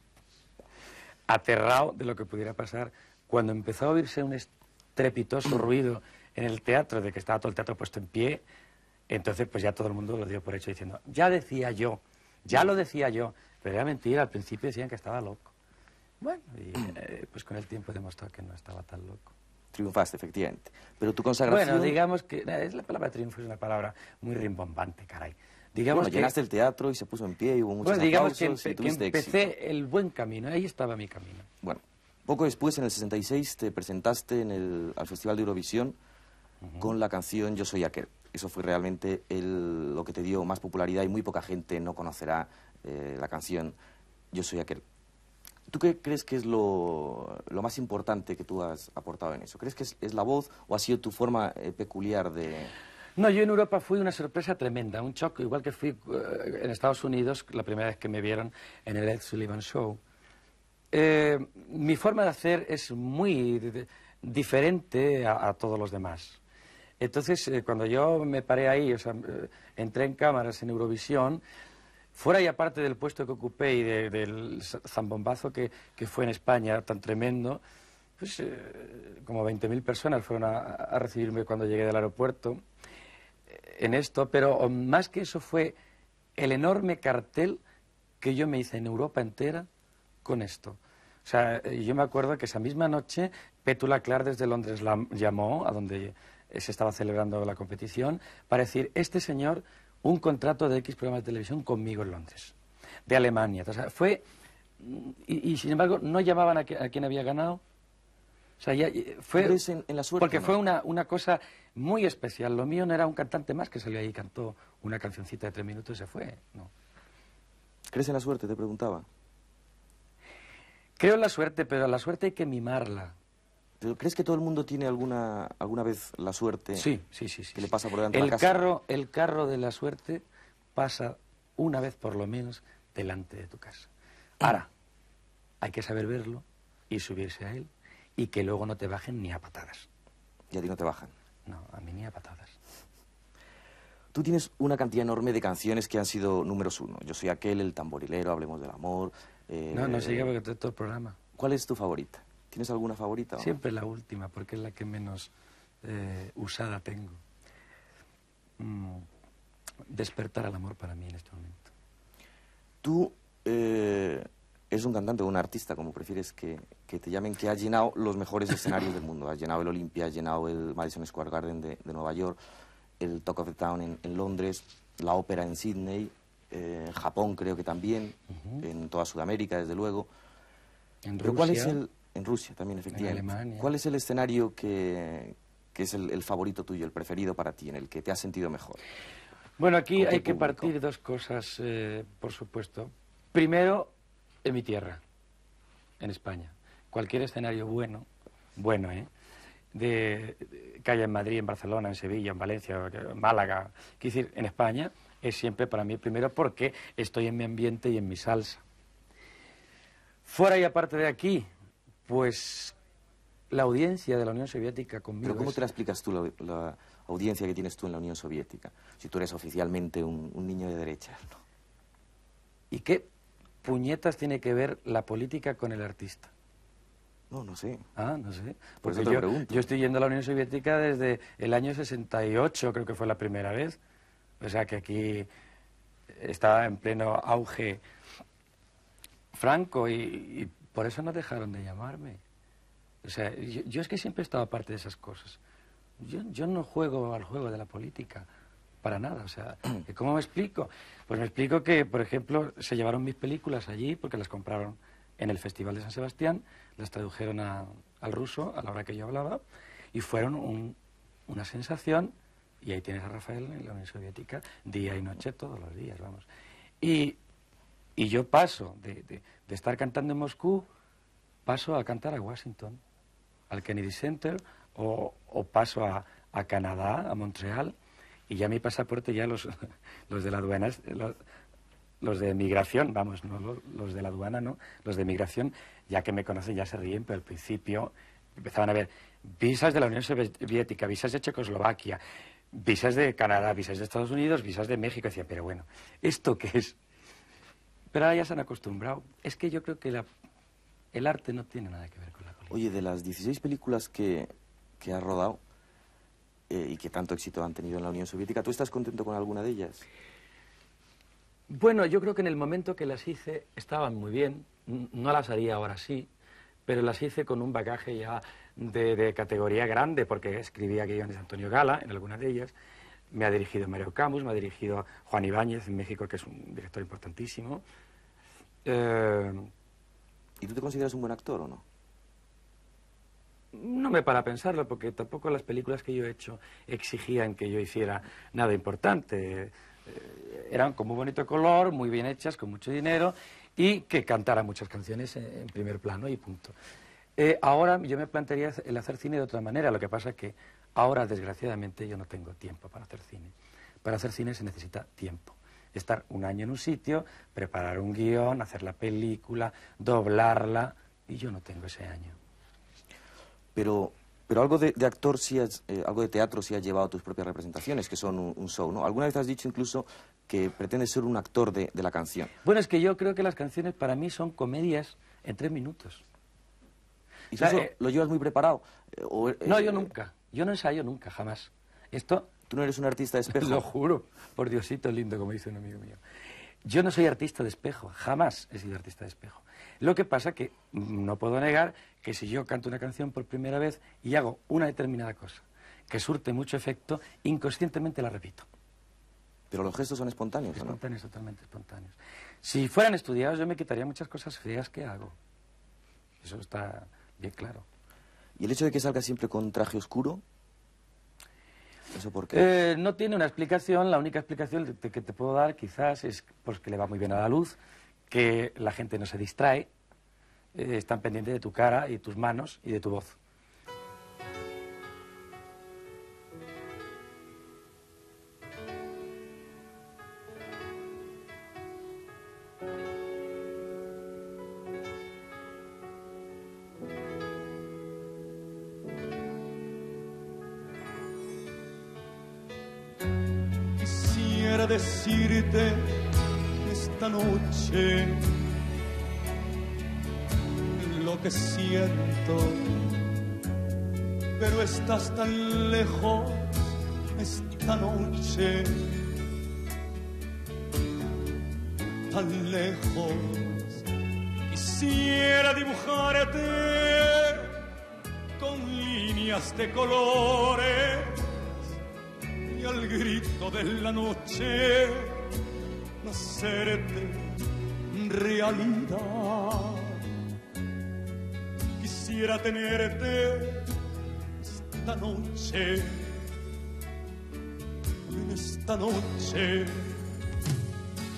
aterrado de lo que pudiera pasar. Cuando empezó a oírse un estrepitoso ruido en el teatro, de que estaba todo el teatro puesto en pie, entonces pues ya todo el mundo lo dio por hecho diciendo, ya decía yo, ya lo decía yo, pero era mentira, al principio decían que estaba loco. Bueno, y eh, pues con el tiempo he demostrado que no estaba tan loco. Triunfaste, efectivamente. Pero tu consagración... Bueno, digamos que eh, es la palabra triunfo es una palabra muy rimbombante, caray. Digamos Bueno, que, llenaste el teatro y se puso en pie y hubo muchos bueno, digamos que, aplausos y empe- que tuviste empecé éxito. el buen camino, ahí estaba mi camino. Bueno, poco después, en el sesenta y seis, te presentaste en el, al Festival de Eurovisión con la canción Yo soy aquel. Eso fue realmente el- lo que te dio más popularidad y muy poca gente no conocerá eh, la canción Yo soy aquel. ¿Tú qué crees que es lo, lo más importante que tú has aportado en eso? ¿Crees que es, es la voz o ha sido tu forma eh, peculiar de...? No, yo en Europa fui una sorpresa tremenda, un shock, igual que fui eh, en Estados Unidos la primera vez que me vieron en el Ed Sullivan Show. Eh, mi forma de hacer es muy de- diferente a, a todos los demás. Entonces, eh, cuando yo me paré ahí, o sea, eh, entré en cámaras en Eurovisión, fuera y aparte del puesto que ocupé y de- del zambombazo que, que fue en España tan tremendo, pues eh, como veinte mil personas fueron a, a recibirme cuando llegué del aeropuerto en esto, pero más que eso fue el enorme cartel que yo me hice en Europa entera con esto. O sea, yo me acuerdo que esa misma noche Petula Clark desde Londres la llamó a donde se estaba celebrando la competición para decir, este señor, un contrato de X programas de televisión conmigo en Londres, de Alemania. O sea, fue... Y, y sin embargo no llamaban a, que- a quien había ganado. O sea, ya, fue... ¿Tú crees en, en la suerte? Porque o no? fue una, una cosa muy especial. Lo mío no era un cantante más que salió ahí y cantó una cancioncita de tres minutos y se fue. No. ¿Crees en la suerte? Te preguntaba. Creo en la suerte, pero la suerte hay que mimarla. ¿Pero ¿Crees que todo el mundo tiene alguna, alguna vez la suerte Sí, sí, sí. sí que le sí. pasa por delante de el la casa? carro, el carro de la suerte pasa una vez por lo menos delante de tu casa. Ahora, hay que saber verlo y subirse a él y que luego no te bajen ni a patadas. Y a ti no te bajan. No, a mí ni a patadas. Tú tienes una cantidad enorme de canciones que han sido números uno. Yo soy aquel, El tamborilero, Hablemos del amor. eh, No, no sigue porque todo el programa. ¿Cuál es tu favorita? ¿Tienes alguna favorita? o no? Siempre la última, porque es la que menos eh, usada tengo. Mm, despertar al amor para mí en este momento. Tú eh, eres un cantante o un artista, como prefieres que, que te llamen, que ha llenado los mejores escenarios del mundo. Has llenado el Olympia, has llenado el Madison Square Garden de, de Nueva York, el Talk of the Town en, en Londres, la ópera en Sydney, eh, en Japón creo que también, en toda Sudamérica, desde luego. En Pero Rusia, ¿cuál es el...? En Rusia también, efectivamente. Alemania. ¿Cuál es el escenario que, que es el, el favorito tuyo, el preferido para ti, en el que te has sentido mejor? Bueno, aquí ¿Con qué hay que público? partir dos cosas, eh, por supuesto. Primero, en mi tierra, en España. Cualquier escenario bueno, bueno, ¿eh? de, de, que haya en Madrid, en Barcelona, en Sevilla, en Valencia, en Málaga, quiero decir, en España, es siempre para mí primero porque estoy en mi ambiente y en mi salsa. Fuera y aparte de aquí, pues la audiencia de la Unión Soviética conmigo... ¿Pero cómo es... te la explicas tú, la, la audiencia que tienes tú en la Unión Soviética? Si tú eres oficialmente un, un niño de derechas, ¿no? ¿Y qué puñetas tiene que ver la política con el artista? No, no sé. Ah, no sé. Por Porque eso te yo, pregunto. yo estoy yendo a la Unión Soviética desde el año sesenta y ocho, creo que fue la primera vez. O sea que aquí estaba en pleno auge Franco y, y por eso no dejaron de llamarme. O sea, yo, yo es que siempre he estado aparte de esas cosas. Yo, yo no juego al juego de la política, para nada. O sea, ¿cómo me explico? Pues me explico que, por ejemplo, se llevaron mis películas allí porque las compraron en el Festival de San Sebastián, las tradujeron a, al ruso a la hora que yo hablaba y fueron un, una sensación. Y ahí tienes a Rafael en la Unión Soviética día y noche todos los días, vamos. Y, y yo paso de, de, de estar cantando en Moscú, paso a cantar a Washington, al Kennedy Center, o, o paso a, a Canadá, a Montreal, y ya mi pasaporte ya los, los de la aduana, los, los de migración, vamos, no los, los de la aduana, no, los de migración, ya que me conocen ya se ríen, pero al principio empezaban a ver visas de la Unión Soviética, visas de Checoslovaquia, visas de Canadá, visas de Estados Unidos, visas de México. Decía, pero bueno, ¿esto qué es? Pero ahora ya se han acostumbrado. Es que yo creo que la, el arte no tiene nada que ver con la política. Oye, de las dieciséis películas que, que has rodado eh, y que tanto éxito han tenido en la Unión Soviética, ¿tú estás contento con alguna de ellas? Bueno, yo creo que en el momento que las hice estaban muy bien. No las haría ahora sí, pero las hice con un bagaje ya de, de categoría grande, porque escribía guiones de Antonio Gala en algunas de ellas. Me ha dirigido Mario Camus, me ha dirigido Juan Ibáñez en México, que es un director importantísimo. Eh, ¿Y tú te consideras un buen actor o no? no me para pensarlo, porque tampoco las películas que yo he hecho exigían que yo hiciera nada importante. Eh, eran con muy bonito color, muy bien hechas, con mucho dinero, y que cantara muchas canciones en, en primer plano y punto. Eh, ahora yo me plantearía el hacer cine de otra manera, lo que pasa es que ahora, desgraciadamente, yo no tengo tiempo para hacer cine. Para hacer cine se necesita tiempo. Estar un año en un sitio, preparar un guión, hacer la película, doblarla, y yo no tengo ese año. Pero, pero algo de, de actor sí has, eh, algo de teatro sí has llevado a tus propias representaciones, que son un, un show, ¿no? Alguna vez has dicho incluso que pretendes ser un actor de, de la canción. Bueno, es que yo creo que las canciones para mí son comedias en tres minutos. ¿Y O sea, eso eh, lo llevas muy preparado? Eh, o, eh, No, yo eh, nunca. Yo no ensayo nunca, jamás. Esto, ¿Tú no eres un artista de espejo? lo juro, por Diosito lindo, como dice un amigo mío. Yo no soy artista de espejo, jamás he sido artista de espejo. Lo que pasa que mm, no puedo negar que si yo canto una canción por primera vez y hago una determinada cosa que surte mucho efecto, inconscientemente la repito. Pero los gestos son espontáneos, ¿o no? Espontáneos, totalmente espontáneos. Si fueran estudiados, yo me quitaría muchas cosas feas que hago. Eso está bien claro. ¿Y el hecho de que salga siempre con traje oscuro? ¿Eso por qué? Eh, no tiene una explicación. La única explicación que te puedo dar quizás es pues, que le va muy bien a la luz, que la gente no se distrae, eh, están pendientes de tu cara y tus manos y de tu voz. Quisiera decirte esta noche lo que siento, pero estás tan lejos esta noche, tan lejos. Quisiera dibujarte con líneas de colores y al grito de la noche hacerte realidad. Quisiera tenerte esta noche, en esta noche.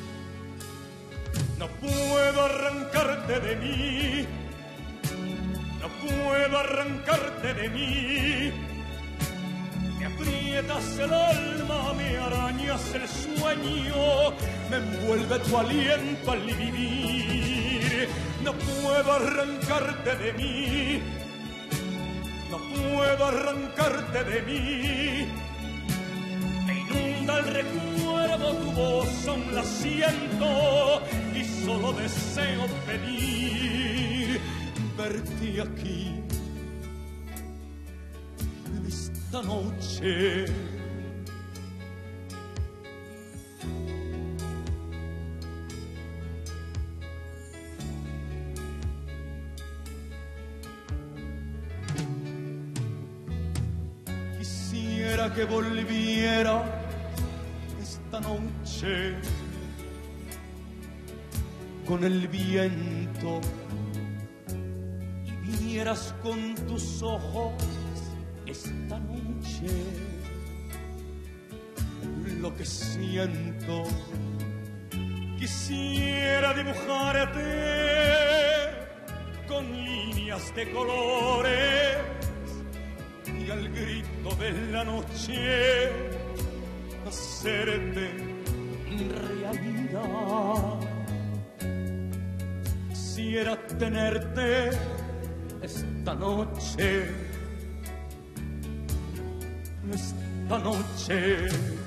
No puedo arrancarte de mí, no puedo arrancarte de mí. Me aprietas el alma, me arañas el sueño, me envuelve tu aliento al vivir. No puedo arrancarte de mí, no puedo arrancarte de mí. Me inunda el recuerdo, tu voz aún la siento y solo deseo pedir verte aquí en esta noche. Quisiera que volviera esta noche con el viento y vieras con tus ojos esta noche lo que siento. Quisiera dibujarte con líneas de colores y al grito de la noche hacerte realidad. Quisiera tenerte esta noche, esta noche.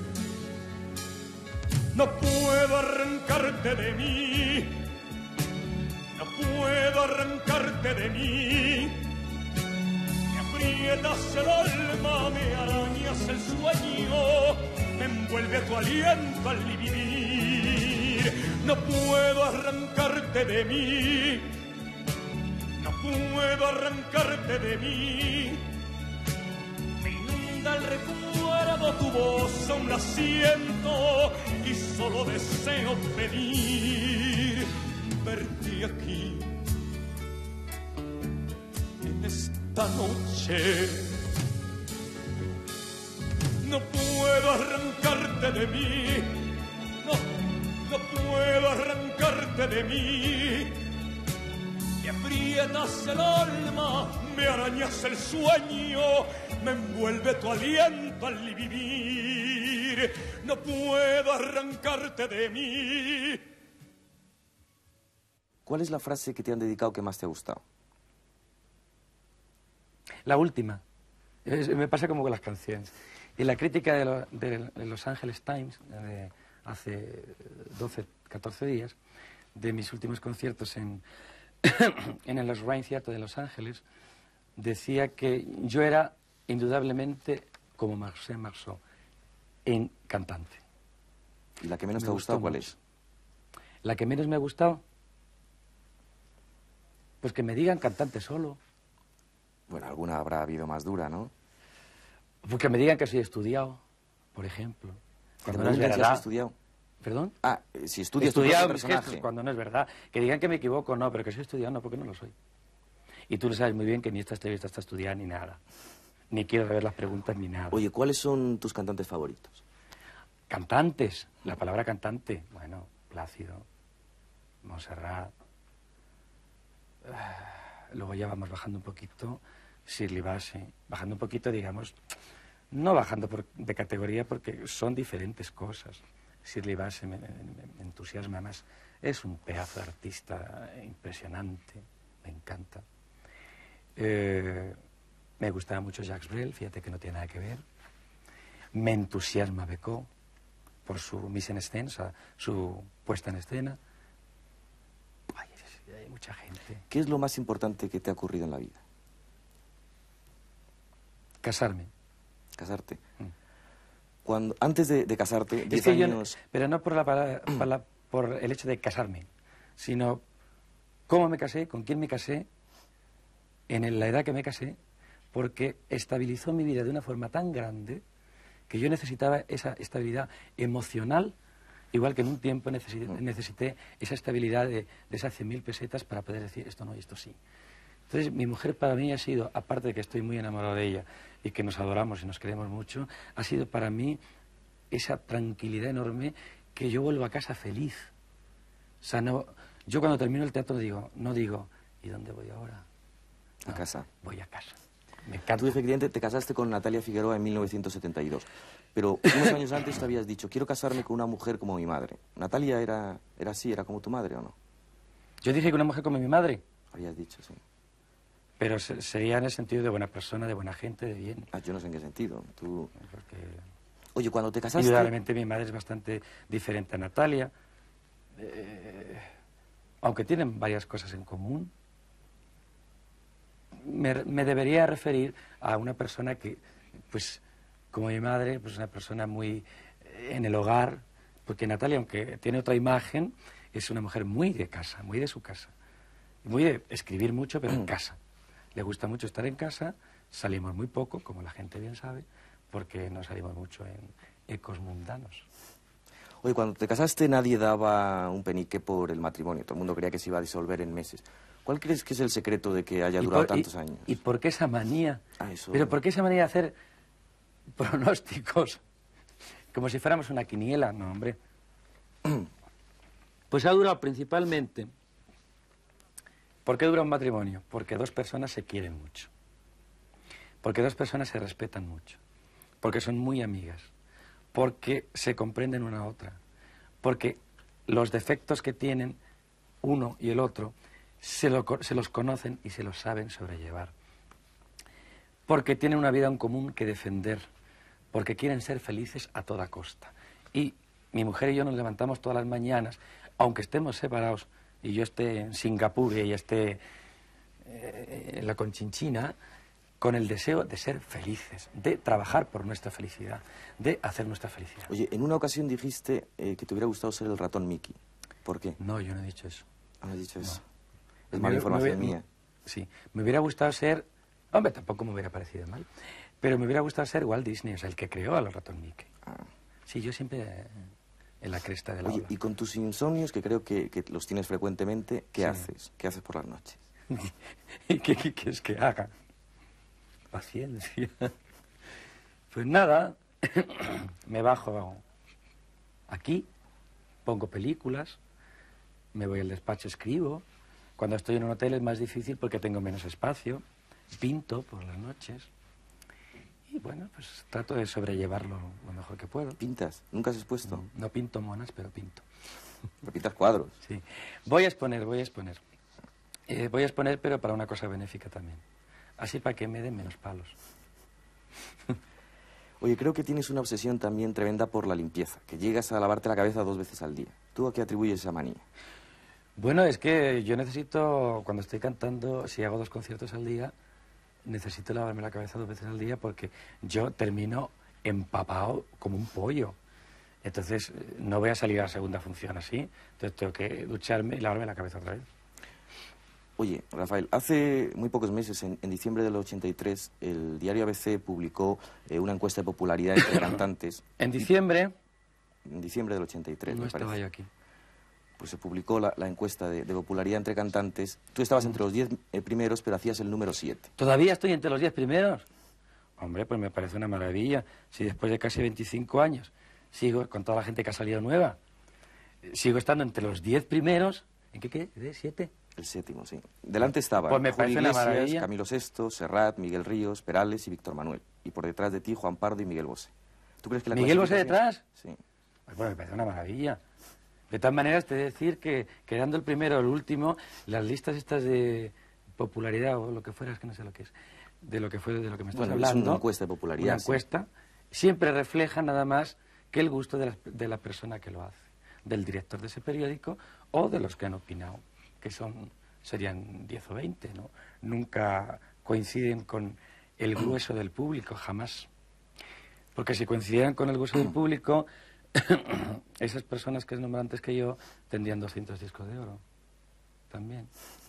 No puedo arrancarte de mí, no puedo arrancarte de mí. Me aprietas el alma, me arañas el sueño, me envuelve tu aliento al vivir. No puedo arrancarte de mí, no puedo arrancarte de mí. Me inunda el recuerdo, tu voz aún la siento y solo deseo pedir verte aquí en esta noche. No puedo arrancarte de mí, no, no puedo arrancarte de mí. Me aprietas el alma, me arañas el sueño, me envuelve tu aliento al vivir. No puedo arrancarte de mí. ¿Cuál es la frase que te han dedicado que más te ha gustado? La última. Es, me pasa como con las canciones. Y la crítica de, lo, de, de Los Angeles Times, de hace doce, catorce días, de mis últimos conciertos en, en el Rain Theatre de Los Ángeles, decía que yo era indudablemente como Marcel Marceau, en cantante. ¿Y la que menos Me te ha gustado cuál mucho. es? La que menos me ha gustado, pues que me digan cantante solo. Bueno, alguna habrá habido más dura, ¿no? Pues que me digan que soy estudiado, por ejemplo. Cuando no es ¿Te preguntan si has verdad. estudiado? ¿Perdón? Ah, eh, si estudias Estudiado tu en propio gestos personaje. cuando no es verdad. Que digan que me equivoco, no, pero que soy estudiado, no, porque no lo soy. Y tú lo sabes muy bien que ni esta entrevista está estudiada ni nada. Ni quiero ver las preguntas ni nada. Oye, ¿cuáles son tus cantantes favoritos? Cantantes. La palabra cantante. Bueno, Plácido, Montserrat. Ah, luego ya vamos bajando un poquito. Shirley Bassey. Bajando un poquito, digamos. No bajando por, de categoría porque son diferentes cosas. Shirley Bassey me, me, me entusiasma más. Es un pedazo de artista impresionante. Me encanta. Eh, me gustaba mucho Jacques Brel, fíjate que no tiene nada que ver. Me entusiasma Becot por su mise en scène, o sea, su puesta en escena. Ay, hay mucha gente. ¿Qué es lo más importante que te ha ocurrido en la vida? Casarme. Casarte. Mm. Cuando, antes de, de casarte, Es diez que yo no- años... pero no por, la, palabra- por, la- por el hecho de casarme, sino cómo me casé, con quién me casé, en el- la edad que me casé, porque estabilizó mi vida de una forma tan grande que yo necesitaba esa estabilidad emocional, igual que en un tiempo necesité, necesité esa estabilidad de, de esas cien mil pesetas para poder decir esto no y esto sí. Entonces, mi mujer para mí ha sido, aparte de que estoy muy enamorado de ella y que nos adoramos y nos queremos mucho, ha sido para mí esa tranquilidad enorme que yo vuelvo a casa feliz. O sea, no, yo cuando termino el teatro digo, no digo, ¿y dónde voy ahora? A No, casa. Voy a casa. Me encanta. Tú efectivamente te casaste con Natalia Figueroa en mil novecientos setenta y dos, pero unos años antes te habías dicho, quiero casarme con una mujer como mi madre. ¿Natalia era, era así, era como tu madre o no? Yo dije que una mujer como mi madre, Habías dicho, sí. pero se- sería en el sentido de buena persona, de buena gente, de bien. Ah, yo no sé en qué sentido. Tú... Porque Oye, cuando te casaste... indudablemente mi madre es bastante diferente a Natalia, eh, aunque tienen varias cosas en común. Me, me debería referir a una persona que, pues, como mi madre, pues una persona muy eh, en el hogar, porque Natalia, aunque tiene otra imagen, es una mujer muy de casa, muy de su casa, muy de escribir mucho, pero en casa. Le gusta mucho estar en casa, salimos muy poco, como la gente bien sabe, porque no salimos mucho en ecos mundanos. Oye, cuando te casaste nadie daba un penique por el matrimonio. Todo el mundo creía que se iba a disolver en meses. ¿Cuál crees que es el secreto de que haya ¿Y durado por- tantos y- años? ¿Y por qué esa manía? Ah, eso- Pero ¿por qué esa manía de hacer pronósticos como si fuéramos una quiniela? No, hombre. Pues ha durado principalmente... ¿Por qué dura un matrimonio? Porque dos personas se quieren mucho. Porque dos personas se respetan mucho. Porque son muy amigas. Porque se comprenden una a otra. Porque los defectos que tienen uno y el otro se, lo co- se los conocen y se los saben sobrellevar. Porque tienen una vida en común que defender. Porque quieren ser felices a toda costa. Y mi mujer y yo nos levantamos todas las mañanas, aunque estemos separados, y yo esté en Singapur y ella esté eh, en la Conchinchina, con el deseo de ser felices, de trabajar por nuestra felicidad, de hacer nuestra felicidad. Oye, en una ocasión dijiste eh, que te hubiera gustado ser el ratón Mickey. ¿Por qué? No, yo no he dicho eso. No has dicho eso. Me Es mala hubiera- información me hubiera- mía. Sí, me hubiera gustado ser... Hombre, tampoco me hubiera parecido mal, pero me hubiera gustado ser Walt Disney, o sea, el que creó a los ratón Mickey. Ah. Sí, yo siempre eh, en la cresta de la Oye, ola. y con tus insomnios, que creo que, que los tienes frecuentemente, ¿qué Sí. haces? ¿Qué haces por las noches? ¿Y qué, qué quieres que haga? Paciencia. Pues nada, me bajo aquí, pongo películas, me voy al despacho, escribo. Cuando estoy en un hotel es más difícil porque tengo menos espacio, pinto por las noches. Y bueno, pues trato de sobrellevarlo lo mejor que puedo. ¿Pintas? ¿Nunca has expuesto? No pinto monas, pero pinto. Pero pintas cuadros. Sí. Voy a exponer, voy a exponer. Eh, voy a exponer, pero para una cosa benéfica también. Así para que me den menos palos. Oye, creo que tienes una obsesión también tremenda por la limpieza, que llegas a lavarte la cabeza dos veces al día. ¿Tú a qué atribuyes esa manía? Bueno, es que yo necesito, cuando estoy cantando, si hago dos conciertos al día, necesito lavarme la cabeza dos veces al día porque yo termino empapado como un pollo. Entonces, eh, no voy a salir a la segunda función así. Entonces tengo que ducharme y lavarme la cabeza otra vez. Oye, Rafael, hace muy pocos meses, en, en diciembre del ochenta y tres, el diario A B C publicó eh, una encuesta de popularidad entre cantantes. En diciembre, En diciembre del ochenta y tres, no me estaba parece. yo aquí. Pues se publicó la, la encuesta de, de popularidad entre cantantes. Tú estabas entre los diez eh, primeros, pero hacías el número siete. ¿Todavía estoy entre los diez primeros? Hombre, pues me parece una maravilla. Si después de casi veinticinco años sigo con toda la gente que ha salido nueva, eh, sigo estando entre los diez primeros, ¿en qué qué? ¿De siete? El séptimo, sí. Delante estaban Pues me Julio parece una Iglesias, maravilla. Camilo Sesto, Serrat, Miguel Ríos, Perales y Víctor Manuel. Y por detrás de ti, Juan Pardo y Miguel Bosé. ¿Tú crees que la ¿Miguel Bosé clasificación- detrás? Sí. Pues bueno, me parece una maravilla. De todas maneras, te he de decir que quedando el primero o el último, las listas estas de popularidad o lo que fuera, es que no sé lo que es, de lo que fue, de lo que me estás Bueno, es hablando. una encuesta de popularidad, Una sí. encuesta, siempre refleja nada más que el gusto de la, de la persona que lo hace, del director de ese periódico o de los que han opinado, que son serían diez o veinte, ¿no? Nunca coinciden con el grueso del público, jamás. Porque si coincidieran con el grueso del público, esas personas que nombran antes que yo tendrían doscientos discos de oro. También.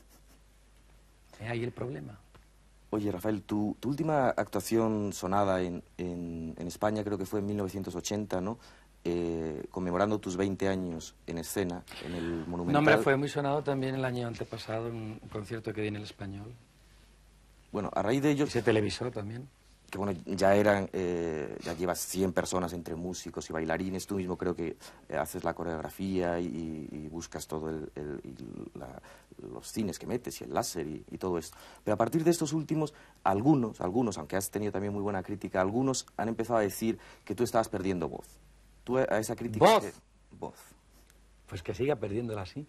Es ahí el problema. Oye, Rafael, tu, tu última actuación sonada en, en, en España creo que fue en mil novecientos ochenta, ¿no? Eh, conmemorando tus veinte años en escena, en el Monumental. No, hombre, fue muy sonado también el año antepasado en un concierto que di en el Español. Bueno, a raíz de ello... Y se televisó también. que bueno, ya eran, eh, ya llevas cien personas entre músicos y bailarines, tú mismo creo que eh, haces la coreografía y, y buscas todo el, el, y la, los cines que metes y el láser y, y todo esto. Pero a partir de estos últimos, algunos, algunos, aunque has tenido también muy buena crítica, algunos han empezado a decir que tú estabas perdiendo voz. ¿Tú a esa crítica? ¿Voz? Que, voz. Pues que siga perdiéndola así.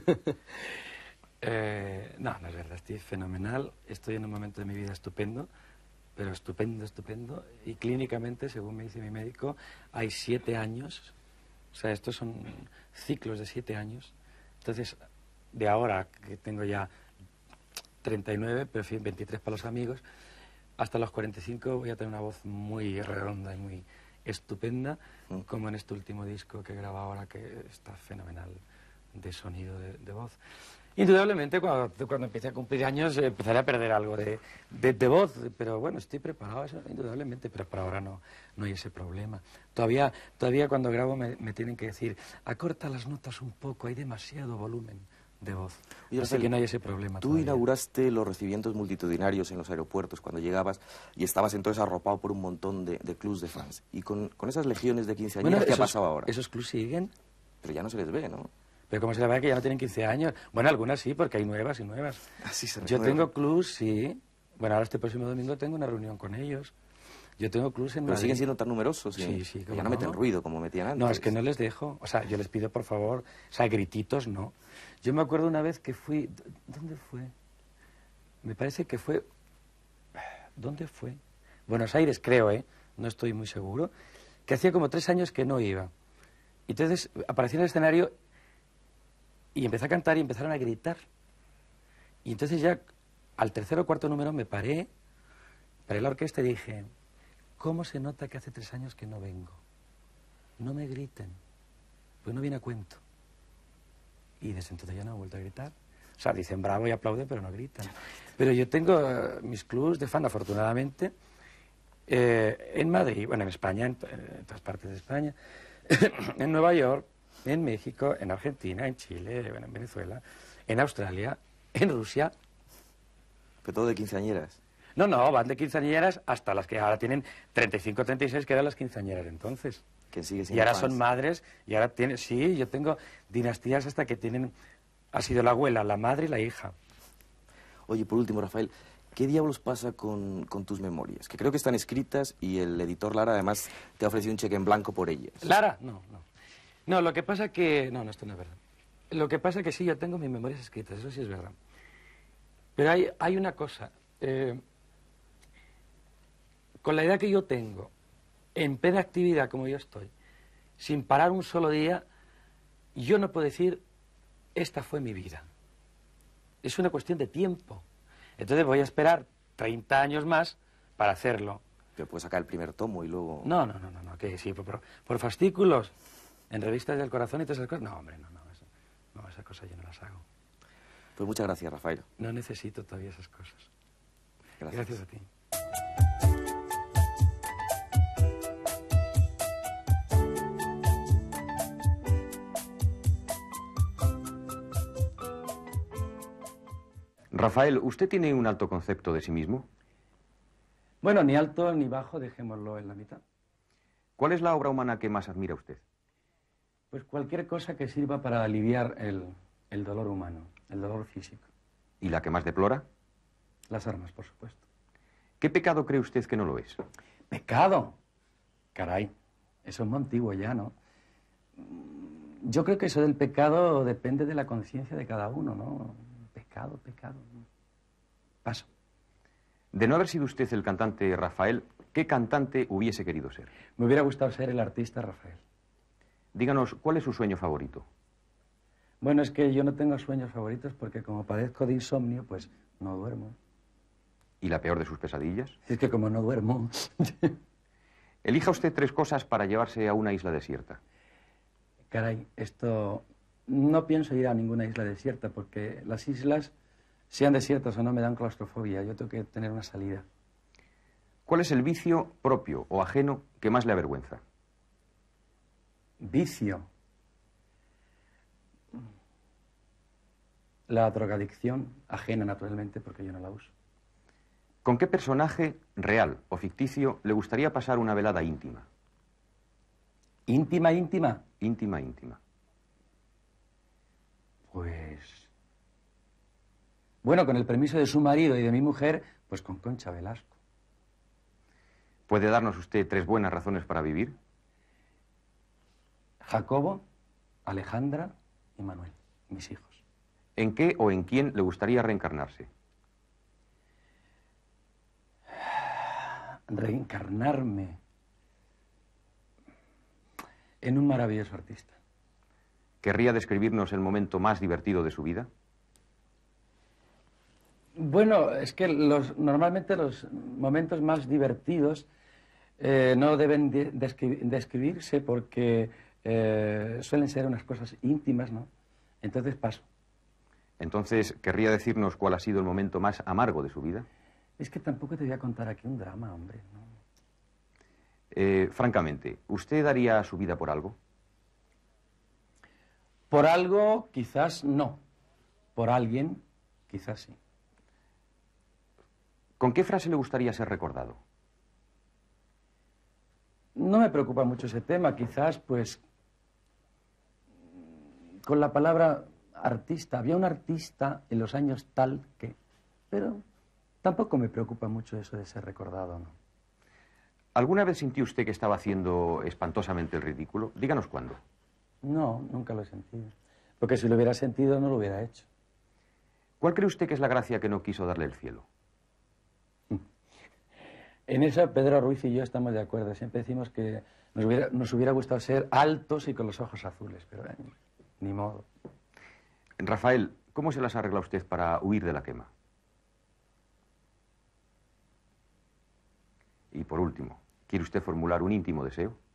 eh, no, no es verdad, estoy fenomenal, estoy en un momento de mi vida estupendo, pero estupendo, estupendo, y clínicamente, según me dice mi médico, hay siete años, o sea, estos son ciclos de siete años, entonces, de ahora que tengo ya treinta y nueve, pero en fin, veintitrés para los amigos, hasta los cuarenta y cinco voy a tener una voz muy redonda y muy estupenda, mm. como en este último disco que he grabado ahora, que está fenomenal de sonido de, de voz. Indudablemente, cuando, cuando empiece a cumplir años, eh, empezaré a perder algo de, de, de voz, pero bueno, estoy preparado, eso, indudablemente, pero por ahora no, no hay ese problema. Todavía, todavía cuando grabo me, me tienen que decir, acorta las notas un poco, hay demasiado volumen de voz. Oye, Así Rafael, que no hay ese problema. Tú todavía. inauguraste los recibimientos multitudinarios en los aeropuertos cuando llegabas y estabas entonces arropado por un montón de, de clubs de fans. Y con, con esas legiones de quinceañeras, Bueno, ¿qué esos, ha pasado ahora? ¿Esos clubs siguen? Pero ya no se les ve, ¿no? Pero como se le ve que ya no tienen quince años. Bueno, algunas sí, porque hay nuevas y nuevas. Así se Yo renuevan. tengo clubs, sí. Bueno, ahora este próximo domingo tengo una reunión con ellos. Yo tengo clubs en Pero Madrid. siguen siendo tan numerosos. Sí, y, sí. y ¿cómo ya no meten ruido como metían antes. No, es que no les dejo. O sea, yo les pido, por favor, o sea, grititos, no. Yo me acuerdo una vez que fui... ¿Dónde fue? Me parece que fue... ¿Dónde fue? Buenos Aires, creo, ¿eh? No estoy muy seguro. Que hacía como tres años que no iba. Y entonces aparecí en el escenario y empecé a cantar y empezaron a gritar. Y entonces ya al tercer o cuarto número me paré, paré la orquesta y dije, ¿cómo se nota que hace tres años que no vengo? No me griten, pues no viene a cuento. Y desde entonces ya no he vuelto a gritar. O sea, dicen bravo y aplauden, pero no gritan. Pero yo tengo uh, mis clubs de fan, afortunadamente, eh, en Madrid, bueno, en España, en, en todas partes de España, en Nueva York, en México, en Argentina, en Chile, bueno, en Venezuela, en Australia, en Rusia. Pero todo de quinceañeras. No, no, van de quinceañeras hasta las que ahora tienen treinta y cinco, treinta y seis, que eran las quinceañeras entonces. Que sigue Y ahora son madres, y ahora tienen, sí, yo tengo dinastías hasta que tienen, ha sido la abuela, la madre y la hija. Oye, por último, Rafael, ¿qué diablos pasa con, con tus memorias? Que creo que están escritas y el editor Lara además te ha ofrecido un cheque en blanco por ellas. ¿Lara? No, no. No, lo que pasa que... No, no, esto no es verdad. Lo que pasa que sí, yo tengo mis memorias escritas, eso sí es verdad. Pero hay, hay una cosa. Eh, con la edad que yo tengo, en plena actividad como yo estoy, sin parar un solo día, yo no puedo decir, esta fue mi vida. Es una cuestión de tiempo. Entonces voy a esperar treinta años más para hacerlo. Pero puedes sacar el primer tomo y luego... No, no, no, no, no, que sí, por, por fascículos, en revistas del corazón y todas esas cosas. No, hombre, no, no, eso, no, esas cosas yo no las hago. Pues muchas gracias, Rafael. No necesito todavía esas cosas. Gracias. Gracias a ti. Rafael, ¿usted tiene un alto concepto de sí mismo? Bueno, ni alto ni bajo, dejémoslo en la mitad. ¿Cuál es la obra humana que más admira usted? Pues cualquier cosa que sirva para aliviar el, el dolor humano, el dolor físico. ¿Y la que más deplora? Las armas, por supuesto. ¿Qué pecado cree usted que no lo es? ¿Pecado? Caray, eso es muy antiguo ya, ¿no? Yo creo que eso del pecado depende de la conciencia de cada uno, ¿no? Pecado, pecado. Paso. De no haber sido usted el cantante Rafael, ¿qué cantante hubiese querido ser? Me hubiera gustado ser el artista Rafael. Díganos, ¿cuál es su sueño favorito? Bueno, es que yo no tengo sueños favoritos porque como padezco de insomnio, pues no duermo. ¿Y la peor de sus pesadillas? Es que como no duermo... Elija usted tres cosas para llevarse a una isla desierta. Caray, esto... No pienso ir a ninguna isla desierta porque las islas, sean desiertas o no, me dan claustrofobia. Yo tengo que tener una salida. ¿Cuál es el vicio propio o ajeno que más le avergüenza? Vicio. La drogadicción, ajena naturalmente porque yo no la uso. ¿Con qué personaje, real o ficticio, le gustaría pasar una velada íntima? ¿Íntima, íntima? Íntima, íntima. Pues... Bueno, con el permiso de su marido y de mi mujer, pues con Concha Velasco. ¿Puede darnos usted tres buenas razones para vivir? Jacobo, Alejandra y Manuel, mis hijos. ¿En qué o en quién le gustaría reencarnarse? Reencarnarme en un maravilloso artista. ¿Querría describirnos el momento más divertido de su vida? Bueno, es que los, normalmente los momentos más divertidos eh, no deben de, descri describirse porque eh, suelen ser unas cosas íntimas, ¿no? Entonces paso. Entonces, ¿querría decirnos cuál ha sido el momento más amargo de su vida? Es que tampoco te voy a contar aquí un drama, hombre, ¿no? Eh, francamente, ¿usted daría su vida por algo? Por algo, quizás no. Por alguien, quizás sí. ¿Con qué frase le gustaría ser recordado? No me preocupa mucho ese tema, quizás, pues, con la palabra artista. Había un artista en los años tal que... Pero tampoco me preocupa mucho eso de ser recordado, ¿no? ¿Alguna vez sintió usted que estaba haciendo espantosamente el ridículo? Díganos cuándo. No, nunca lo he sentido. Porque si lo hubiera sentido, no lo hubiera hecho. ¿Cuál cree usted que es la gracia que no quiso darle el cielo? En eso Pedro Ruiz y yo estamos de acuerdo. Siempre decimos que nos hubiera, nos hubiera gustado ser altos y con los ojos azules, pero eh, ni modo. Rafael, ¿cómo se las arregla usted para huir de la quema? Y por último, ¿quiere usted formular un íntimo deseo?